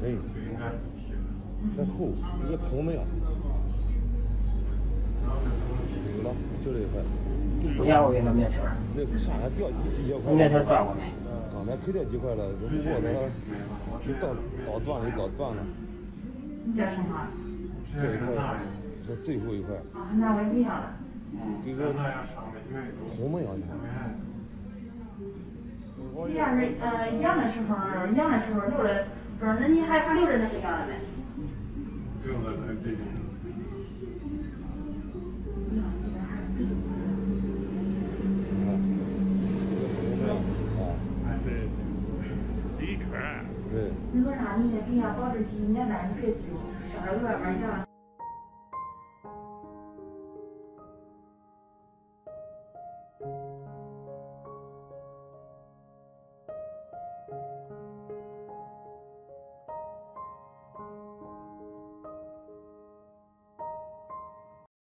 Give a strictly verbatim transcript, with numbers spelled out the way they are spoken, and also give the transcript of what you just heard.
哎，这厚，一个铜没有。有了，就这一块。 不像我给那面条儿。 那上还掉几几块？ 面条转过来。 刚才可掉几块了，只不过它就到搞断了，搞断了。 你叫什么？ 这一块，这最后一块。 啊，那我也不要了。 这个红没有？ 你要是呃养的时候，养的时候留了，不是，那你还还留着那个养了呗？ 留着那这种。 对。 那个啥，你别呀，保质期一年半，你别丢，烧了外边养。